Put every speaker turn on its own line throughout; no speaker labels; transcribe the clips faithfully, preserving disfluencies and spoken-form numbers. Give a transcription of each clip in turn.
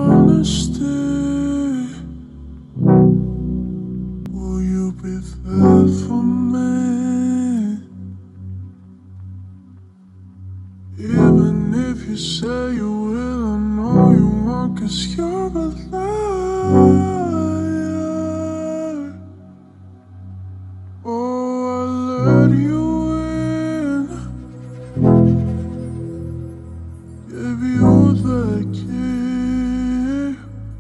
honesty. Will you be there for me? Even if you say you will, I know you won't, 'cause you're a liar. Oh, I let you in, gave you the key.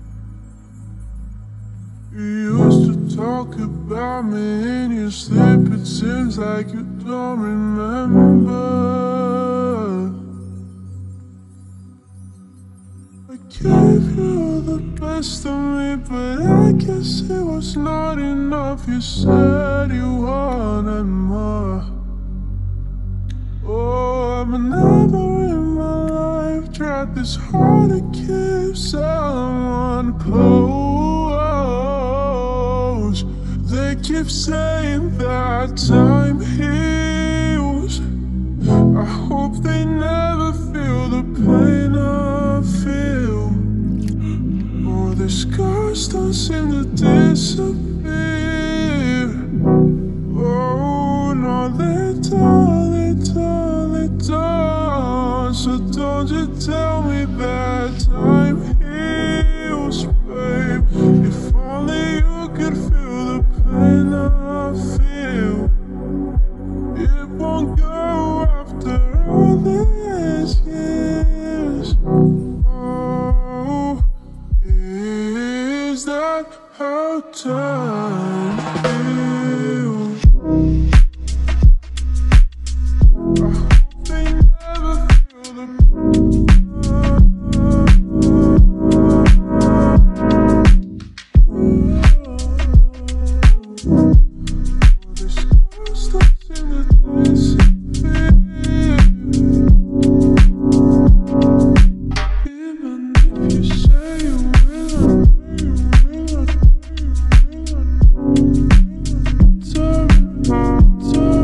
You used to talk about me in your sleep. It seems like you don't remember. I gave you the best of me, but I guess it was not enough. You said you wanted more. Oh, I've never in my life tried this hard to keep someone close. They keep saying that time heals. I hope they never feel the pain I feel. Oh, the scars don't seem to disappear. Oh, no, they don't, they don't, they don't. So don't you tell me that time heals, babe. If only you could feel the pain I feel. It won't go after all these years. Oh, is that how time feels? I hope they never feel the the scars don't seem to disappear. Even if you say you will, you will, turn, turn.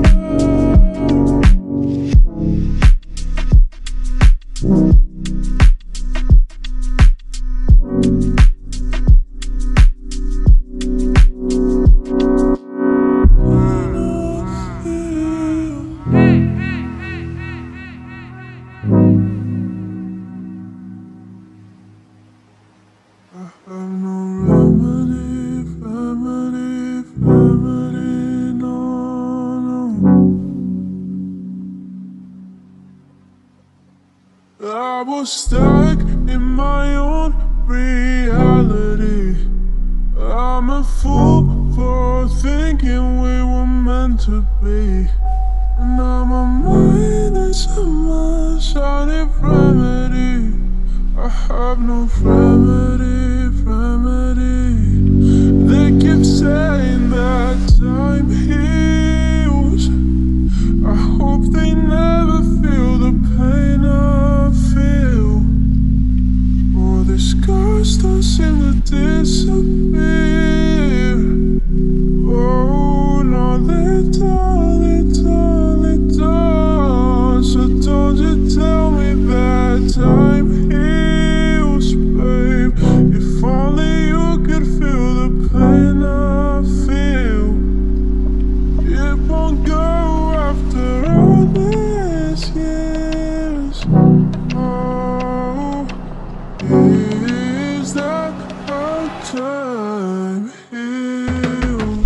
I have no remedy, remedy, remedy, no, no. I was stuck in my own reality. I'm a fool for thinking we were meant to be. And now my mind is a mess, I need remedy. I have no remedy, remedy. They keep saying that time heals. I hope they never feel the pain I feel. Oh, the scars don't seem to disappear. Oh, no, they don't, they don't, they don't. So don't you tell me that time heals, babe. If only you could feel the pain I feel. It won't go after all these years. Oh, is that how time heals?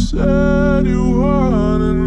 said you wanted